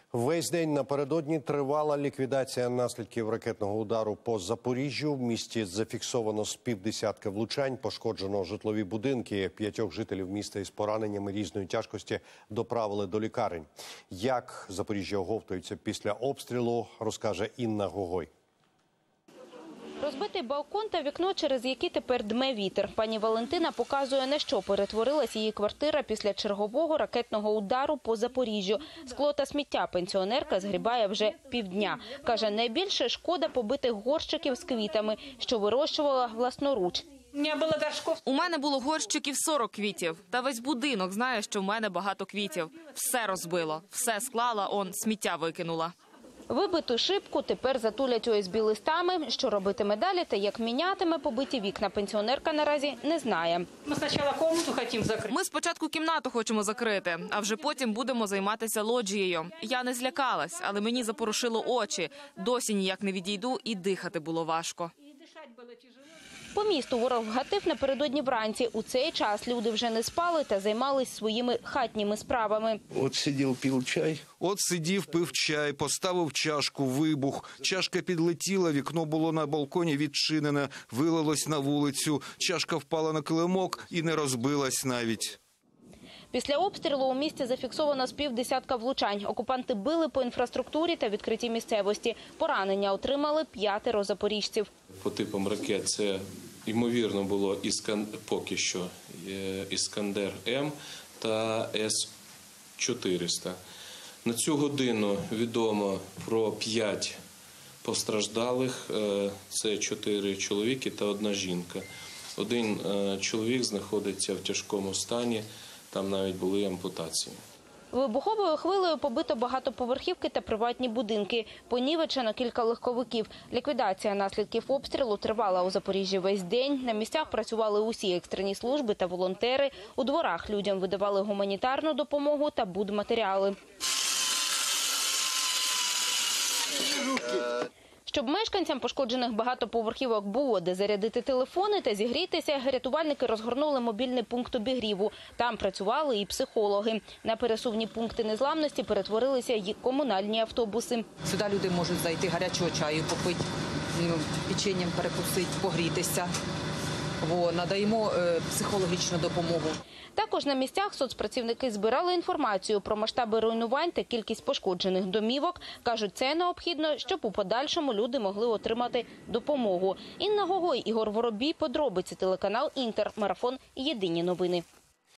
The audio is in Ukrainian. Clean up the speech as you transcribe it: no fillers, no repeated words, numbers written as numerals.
Весь день напередодні тривала ліквідація наслідків ракетного удару по Запоріжжю. В місті зафіксовано з півдесятка влучань, пошкоджено житлові будинки. 5 жителів міста із пораненнями різної тяжкості доправили до лікарень. Як Запоріжжя оговтується після обстрілу, розкаже Інна Гогой. Розбитий балкон та вікно, через які тепер дме вітер. Пані Валентина показує, на що перетворилась її квартира після чергового ракетного удару по Запоріжжю. Скло та сміття пенсіонерка згрібає вже півдня. Каже, найбільше шкода побитих горщиків з квітами, що вирощувала власноруч. У мене було горщиків 40 квітів. Та весь будинок знає, що в мене багато квітів. Все розбило, все склала, сміття викинула. Вибиту шибку тепер затулять ОСБ-листами. Що робитиме далі та як мінятиме побиті вікна, пенсіонерка наразі не знає. Ми спочатку кімнату хочемо закрити, а вже потім будемо займатися лоджією. Я не злякалась, але мені запорошило очі. Досі ніяк не відійду і дихати було важко. По місту ворог гатив напередодні вранці. У цей час люди вже не спали та займались своїми хатніми справами. От сидів, пив чай. От сидів, пив чай, поставив чашку, вибух. Чашка підлетіла, вікно було на балконі відчинене, вилилось на вулицю. Чашка впала на килимок і не розбилась навіть. Після обстрілу у місті зафіксовано з півдесятка влучань. Окупанти били по інфраструктурі та відкритій місцевості. Поранення отримали 5 запоріжців. По типам ракет це, ймовірно, було поки що «Іскандер-М» та С-400. На цю годину відомо про 5 постраждалих. Це 4 чоловіки та 1 жінка. 1 чоловік знаходиться в тяжкому стані. Там навіть були ампутації. Вибуховою хвилею побито багатоповерхівки та приватні будинки. Понівечено кілька легковиків. Ліквідація наслідків обстрілу тривала у Запоріжжі весь день. На місцях працювали усі екстрені служби та волонтери. У дворах людям видавали гуманітарну допомогу та будматеріали. Щоб мешканцям пошкоджених багатоповерхівок було де зарядити телефони та зігрітися, рятувальники розгорнули мобільний пункт обігріву. Там працювали і психологи. На пересувні пункти незламності перетворилися й комунальні автобуси. Сюди люди можуть зайти, гарячого чаю попити, печенням перекусити, погрітися. Надаємо психологічну допомогу. Також на місцях соцпрацівники збирали інформацію про масштаби руйнувань та кількість пошкоджених домівок. Кажуть, це необхідно, щоб у подальшому люди могли отримати допомогу. Інна Гогой, Ігор Воробій, подробиці, телеканал «Інтер», марафон «Єдині новини».